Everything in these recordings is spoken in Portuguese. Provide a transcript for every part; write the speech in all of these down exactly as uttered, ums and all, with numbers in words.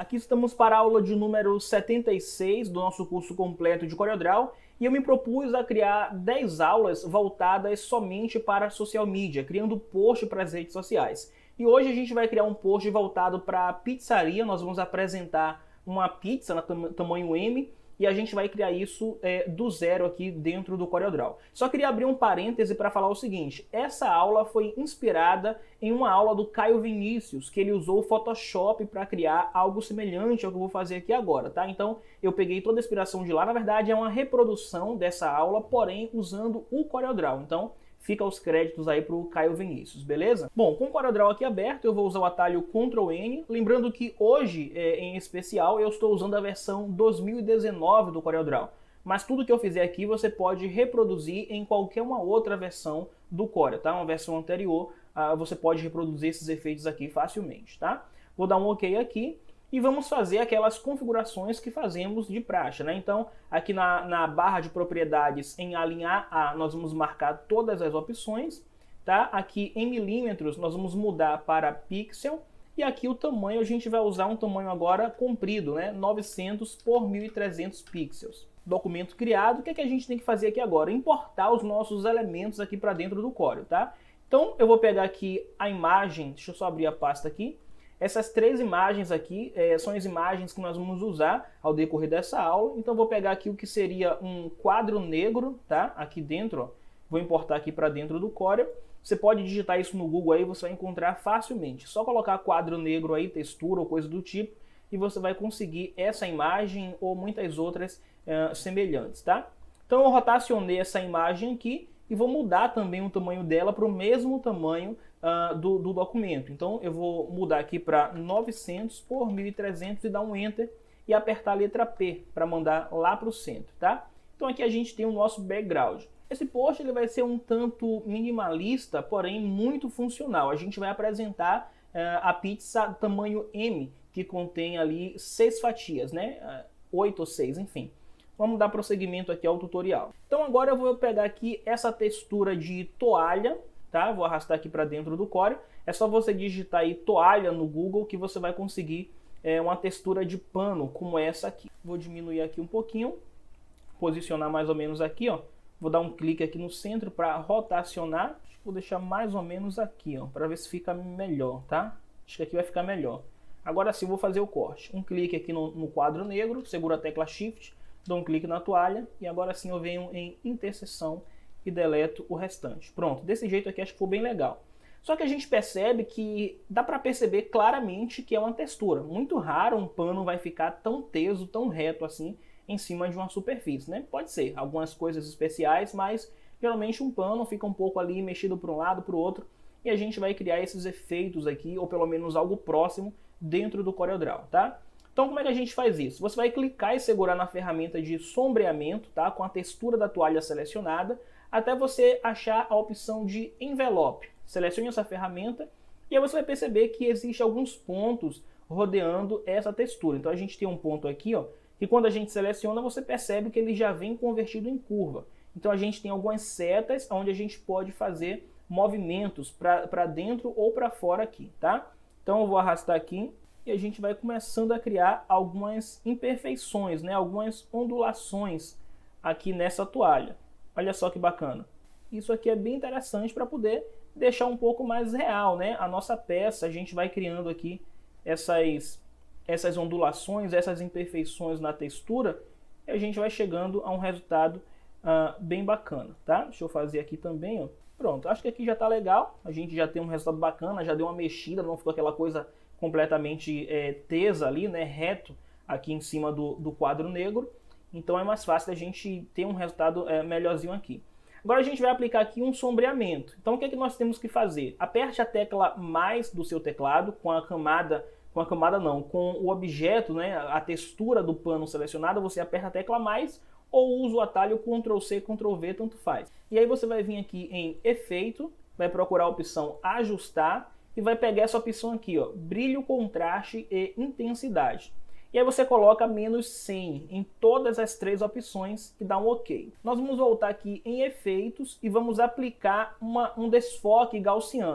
Aqui estamos para a aula de número setenta e seis do nosso curso completo de CorelDRAW e eu me propus a criar dez aulas voltadas somente para social media, criando post para as redes sociais. E hoje a gente vai criar um post voltado para a pizzaria, nós vamos apresentar uma pizza na tam tamanho M e a gente vai criar isso é, do zero aqui dentro do CorelDRAW. Só queria abrir um parêntese para falar o seguinte, essa aula foi inspirada em uma aula do Caio Vinícius, que ele usou o Photoshop para criar algo semelhante ao que eu vou fazer aqui agora, tá? Então eu peguei toda a inspiração de lá, na verdade é uma reprodução dessa aula, porém usando o CorelDRAW. Então fica os créditos aí para o Caio Vinícius, beleza? Bom, com o CorelDRAW aqui aberto, eu vou usar o atalho control N, lembrando que hoje, é, em especial, eu estou usando a versão dois mil e dezenove do CorelDRAW, mas tudo que eu fizer aqui você pode reproduzir em qualquer uma outra versão do Corel, tá? Uma versão anterior, uh, você pode reproduzir esses efeitos aqui facilmente, tá? Vou dar um OK aqui. E vamos fazer aquelas configurações que fazemos de praxe, né? Então, aqui na, na barra de propriedades, em alinhar A, nós vamos marcar todas as opções, tá? Aqui em milímetros, nós vamos mudar para pixel. E aqui o tamanho, a gente vai usar um tamanho agora comprido, né? novecentos por mil e trezentos pixels. Documento criado, o que é que a gente tem que fazer aqui agora? Importar os nossos elementos aqui para dentro do Corel, tá? Então, eu vou pegar aqui a imagem, deixa eu só abrir a pasta aqui. Essas três imagens aqui é, são as imagens que nós vamos usar ao decorrer dessa aula. Então vou pegar aqui o que seria um quadro negro, tá? Aqui dentro, ó. Vou importar aqui para dentro do Corel. Você pode digitar isso no Google aí, você vai encontrar facilmente. Só colocar quadro negro aí, textura ou coisa do tipo, e você vai conseguir essa imagem ou muitas outras uh, semelhantes, tá? Então eu rotacionei essa imagem aqui e vou mudar também o tamanho dela para o mesmo tamanho Uh, do, do documento. Então eu vou mudar aqui para novecentos por mil e trezentos e dar um Enter e apertar a letra P para mandar lá para o centro, tá? Então aqui a gente tem o nosso background. Esse post ele vai ser um tanto minimalista, porém muito funcional. A gente vai apresentar uh, a pizza tamanho M, que contém ali seis fatias, né? Uh, oito ou seis, enfim. Vamos dar prosseguimento aqui ao tutorial. Então agora eu vou pegar aqui essa textura de toalha, tá? Vou arrastar aqui para dentro do Corel. É só você digitar aí toalha no Google que você vai conseguir é, uma textura de pano como essa aqui. Vou diminuir aqui um pouquinho, posicionar mais ou menos aqui, ó. Vou dar um clique aqui no centro para rotacionar. Vou deixar mais ou menos aqui, ó, para ver se fica melhor, tá? Acho que aqui vai ficar melhor. Agora sim vou fazer o corte. Um clique aqui no, no quadro negro, seguro a tecla Shift, dou um clique na toalha e agora sim eu venho em interseção e deleto o restante. Pronto, desse jeito aqui acho que ficou bem legal. Só que a gente percebe que dá para perceber claramente que é uma textura. Muito raro um pano vai ficar tão teso, tão reto assim, em cima de uma superfície, né? Pode ser, algumas coisas especiais, mas geralmente um pano fica um pouco ali mexido para um lado, para o outro, e a gente vai criar esses efeitos aqui, ou pelo menos algo próximo, dentro do CorelDRAW, tá? Então como é que a gente faz isso? Você vai clicar e segurar na ferramenta de sombreamento, tá? Com a textura da toalha selecionada, até você achar a opção de envelope. Selecione essa ferramenta e aí você vai perceber que existe alguns pontos rodeando essa textura. Então a gente tem um ponto aqui, ó, que quando a gente seleciona você percebe que ele já vem convertido em curva. Então a gente tem algumas setas onde a gente pode fazer movimentos para dentro ou para fora aqui, tá? Então eu vou arrastar aqui e a gente vai começando a criar algumas imperfeições, né? Algumas ondulações aqui nessa toalha. Olha só que bacana. Isso aqui é bem interessante para poder deixar um pouco mais real, né? A nossa peça, a gente vai criando aqui essas, essas ondulações, essas imperfeições na textura e a gente vai chegando a um resultado uh, bem bacana, tá? Deixa eu fazer aqui também, ó. Pronto, acho que aqui já tá legal. A gente já tem um resultado bacana, já deu uma mexida, não ficou aquela coisa completamente é, tesa ali, né? Reto aqui em cima do, do quadro negro. Então é mais fácil a gente ter um resultado é, melhorzinho aqui. Agora a gente vai aplicar aqui um sombreamento. Então o que é que nós temos que fazer? Aperte a tecla mais do seu teclado com a camada, com a camada não, com o objeto, né, a textura do pano selecionada, você aperta a tecla mais ou usa o atalho control C, control V, tanto faz. E aí você vai vir aqui em efeito, vai procurar a opção ajustar e vai pegar essa opção aqui, ó, brilho, contraste e intensidade. E aí você coloca menos cem em todas as três opções e dá um OK. Nós vamos voltar aqui em efeitos e vamos aplicar uma, um desfoque gaussiano.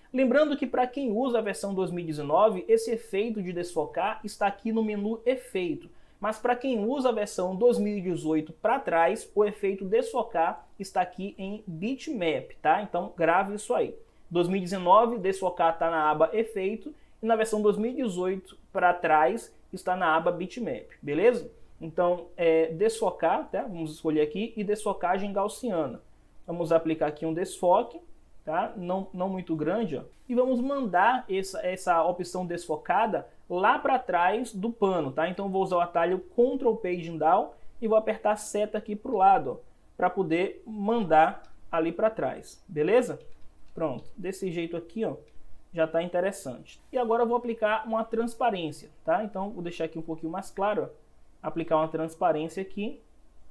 Lembrando que para quem usa a versão dois mil e dezenove, esse efeito de desfocar está aqui no menu Efeito. Mas para quem usa a versão dois mil e dezoito para trás, o efeito desfocar está aqui em Bitmap, tá? Então grave isso aí. dois mil e dezenove, desfocar está na aba Efeito, e na versão dois mil e dezoito para trás está na aba Bitmap, beleza? Então, é, desfocar, tá? Vamos escolher aqui, e desfocagem gaussiana. Vamos aplicar aqui um desfoque, tá? Não, não muito grande, ó. E vamos mandar essa, essa opção desfocada lá para trás do pano, tá? Então vou usar o atalho control Page Down e vou apertar a seta aqui para o lado, para poder mandar ali para trás, beleza? Pronto, desse jeito aqui, ó, já está interessante. E agora eu vou aplicar uma transparência, tá? Então vou deixar aqui um pouquinho mais claro, ó, aplicar uma transparência aqui,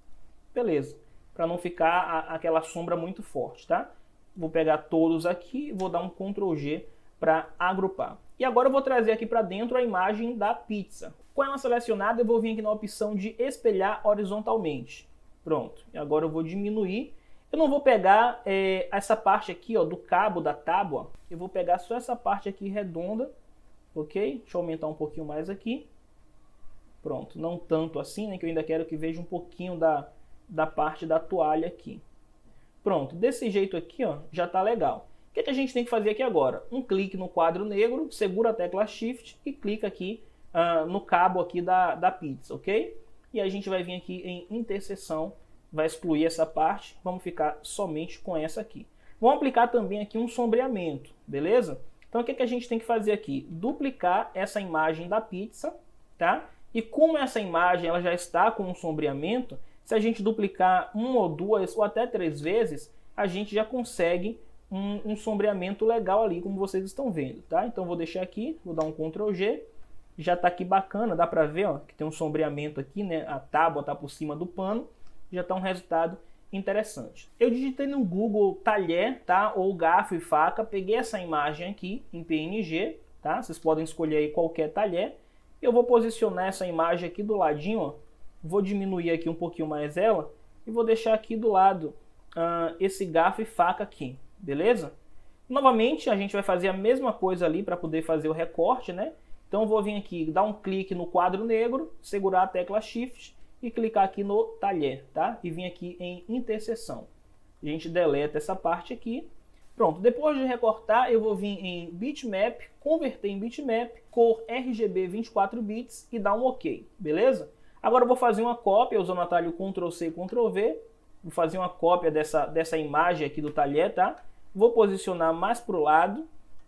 beleza? Para não ficar a, aquela sombra muito forte, tá? Vou pegar todos aqui, vou dar um control G para agrupar. E agora eu vou trazer aqui para dentro a imagem da pizza. Com ela selecionada, eu vou vir aqui na opção de espelhar horizontalmente. Pronto. E agora eu vou diminuir. Eu não vou pegar é, essa parte aqui, ó, do cabo da tábua. Eu vou pegar só essa parte aqui redonda, ok? Deixa eu aumentar um pouquinho mais aqui. Pronto. Não tanto assim, né? Que eu ainda quero que veja um pouquinho da, da parte da toalha aqui. Pronto. Desse jeito aqui, ó, já tá legal. O que, que a gente tem que fazer aqui agora? Um clique no quadro negro, segura a tecla Shift e clica aqui uh, no cabo aqui da, da pizza, ok? E a gente vai vir aqui em interseção, vai excluir essa parte, vamos ficar somente com essa aqui. Vamos aplicar também aqui um sombreamento, beleza? Então o que, que a gente tem que fazer aqui? Duplicar essa imagem da pizza, tá? E como essa imagem ela já está com um sombreamento, se a gente duplicar uma ou duas ou até três vezes, a gente já consegue Um, um sombreamento legal ali, como vocês estão vendo, tá? Então vou deixar aqui, vou dar um control G, já tá aqui bacana, dá pra ver, ó, que tem um sombreamento aqui, né? A tábua tá por cima do pano, já tá um resultado interessante. Eu digitei no Google talher, tá? Ou garfo e faca, peguei essa imagem aqui em P N G, tá? Vocês podem escolher aí qualquer talher. Eu vou posicionar essa imagem aqui do ladinho, ó, vou diminuir aqui um pouquinho mais ela e vou deixar aqui do lado uh, esse garfo e faca aqui. Beleza? Novamente, a gente vai fazer a mesma coisa ali para poder fazer o recorte, né? Então, eu vou vir aqui, dar um clique no quadro negro, segurar a tecla Shift e clicar aqui no talher, tá? E vir aqui em interseção. A gente deleta essa parte aqui. Pronto, depois de recortar, eu vou vir em Bitmap, converter em Bitmap, cor R G B vinte e quatro bits e dar um OK, beleza? Agora eu vou fazer uma cópia usando o atalho control C, control V. Vou fazer uma cópia dessa, dessa imagem aqui do talher, tá? Vou posicionar mais para o lado.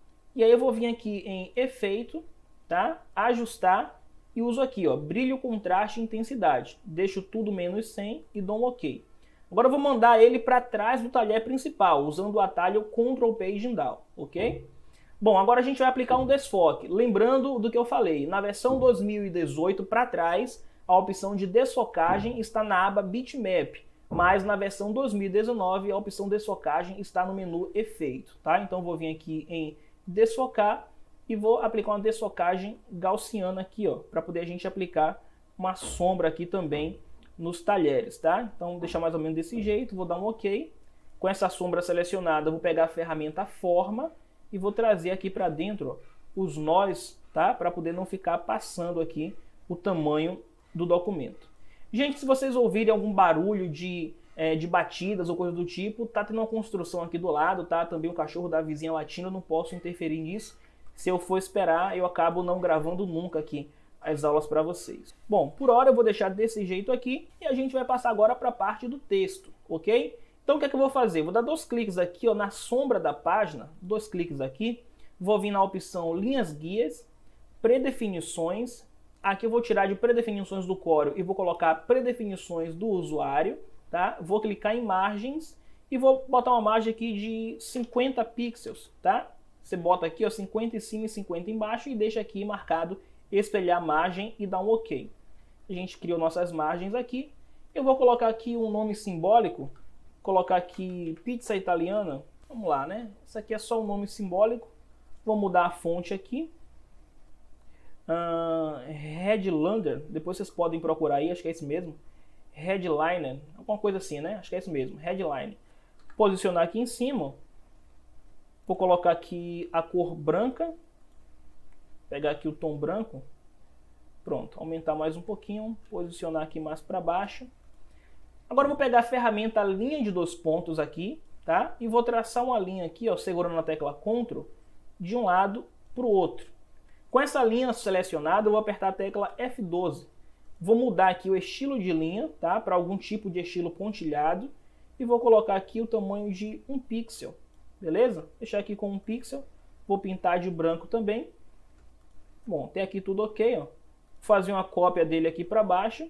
E aí eu vou vir aqui em Efeito, tá? Ajustar. E uso aqui, ó, brilho, contraste e intensidade. Deixo tudo menos cem e dou um OK. Agora eu vou mandar ele para trás do talher principal, usando o atalho control Page Down, ok? Bom, agora a gente vai aplicar um desfoque. Lembrando do que eu falei, na versão dois mil e dezoito para trás, a opção de desfocagem está na aba Bitmap. Mas na versão dois mil e dezenove, a opção desfocagem está no menu Efeito, tá? Então vou vir aqui em desfocar e vou aplicar uma desfocagem gaussiana aqui, ó, para poder a gente aplicar uma sombra aqui também nos talheres, tá? Então deixar mais ou menos desse jeito, vou dar um OK. Com essa sombra selecionada, eu vou pegar a ferramenta Forma e vou trazer aqui para dentro, ó, os nós, tá? Para poder não ficar passando aqui o tamanho do documento. Gente, se vocês ouvirem algum barulho de, é, de batidas ou coisa do tipo, tá tendo uma construção aqui do lado, tá? Também o cachorro da vizinha latindo, eu não posso interferir nisso. Se eu for esperar, eu acabo não gravando nunca aqui as aulas para vocês. Bom, por hora eu vou deixar desse jeito aqui e a gente vai passar agora para a parte do texto, ok? Então o que é que eu vou fazer? Vou dar dois cliques aqui, ó, na sombra da página, dois cliques aqui, vou vir na opção Linhas Guias, Predefinições. Aqui eu vou tirar de predefinições do Corel e vou colocar predefinições do usuário, tá? Vou clicar em margens e vou botar uma margem aqui de cinquenta pixels, tá? Você bota aqui, ó, cinquenta em cima e cinquenta embaixo e deixa aqui marcado espelhar margem e dá um OK. A gente criou nossas margens aqui. Eu vou colocar aqui um nome simbólico, colocar aqui pizza italiana. Vamos lá, né? Isso aqui é só um nome simbólico. Vou mudar a fonte aqui. Uh, Headlander, depois vocês podem procurar aí, acho que é esse mesmo. Headliner, alguma coisa assim, né? Acho que é esse mesmo, Headline. Posicionar aqui em cima. Vou colocar aqui a cor branca, pegar aqui o tom branco, pronto, aumentar mais um pouquinho, posicionar aqui mais para baixo. Agora eu vou pegar a ferramenta linha de dois pontos aqui, tá? E vou traçar uma linha aqui, ó, segurando na tecla Ctrl, de um lado para o outro. Com essa linha selecionada, eu vou apertar a tecla F doze. Vou mudar aqui o estilo de linha, tá? Para algum tipo de estilo pontilhado. E vou colocar aqui o tamanho de um pixel, beleza? Deixar aqui com um pixel. Vou pintar de branco também. Bom, tem aqui tudo ok, ó. Vou fazer uma cópia dele aqui para baixo.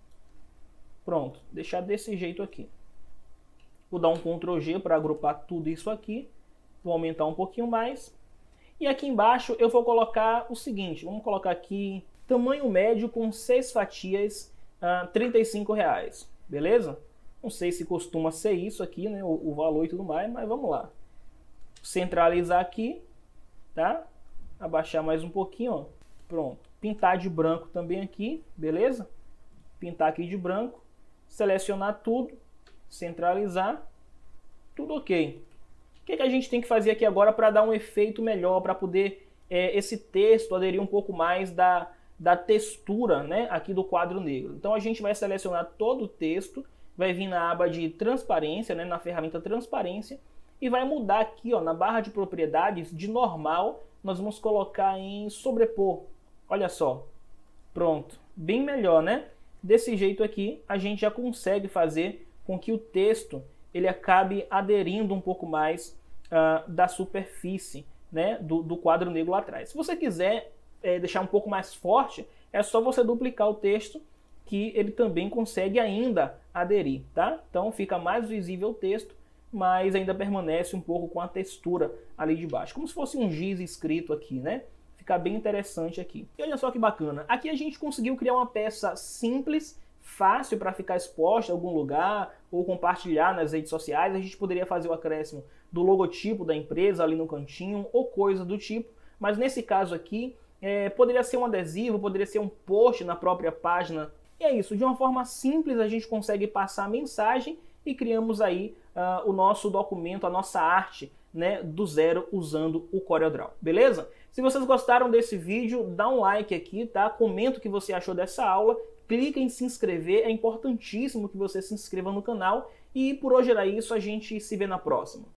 Pronto, deixar desse jeito aqui. Vou dar um Ctrl G para agrupar tudo isso aqui. Vou aumentar um pouquinho mais. E aqui embaixo eu vou colocar o seguinte, vamos colocar aqui tamanho médio com seis fatias, uh, trinta e cinco reais, beleza? Não sei se costuma ser isso aqui, né, o, o valor e tudo mais, mas vamos lá. Centralizar aqui, tá? Abaixar mais um pouquinho, ó. Pronto. Pintar de branco também aqui, beleza? Pintar aqui de branco, selecionar tudo, centralizar, tudo ok. O que, que a gente tem que fazer aqui agora para dar um efeito melhor, para poder é, esse texto aderir um pouco mais da, da textura, né, aqui do quadro negro? Então a gente vai selecionar todo o texto, vai vir na aba de transparência, né, na ferramenta transparência, e vai mudar aqui, ó, na barra de propriedades, de normal, nós vamos colocar em sobrepor. Olha só, pronto, bem melhor, né? Desse jeito aqui a gente já consegue fazer com que o texto ele acabe aderindo um pouco mais uh, da superfície, né, do, do quadro negro lá atrás. Se você quiser é, deixar um pouco mais forte, é só você duplicar o texto que ele também consegue ainda aderir, tá? Então fica mais visível o texto, mas ainda permanece um pouco com a textura ali de baixo, como se fosse um giz escrito aqui, né? Fica bem interessante aqui. E olha só que bacana, aqui a gente conseguiu criar uma peça simples, fácil para ficar exposta em algum lugar ou compartilhar nas redes sociais. A gente poderia fazer o acréscimo do logotipo da empresa ali no cantinho ou coisa do tipo, mas nesse caso aqui é, poderia ser um adesivo, poderia ser um post na própria página. E é isso, de uma forma simples a gente consegue passar a mensagem e criamos aí uh, o nosso documento, a nossa arte, né, do zero usando o CorelDRAW, beleza? Se vocês gostaram desse vídeo, dá um like aqui, tá? Comenta o que você achou dessa aula, clica em se inscrever, é importantíssimo que você se inscreva no canal e por hoje era isso, a gente se vê na próxima.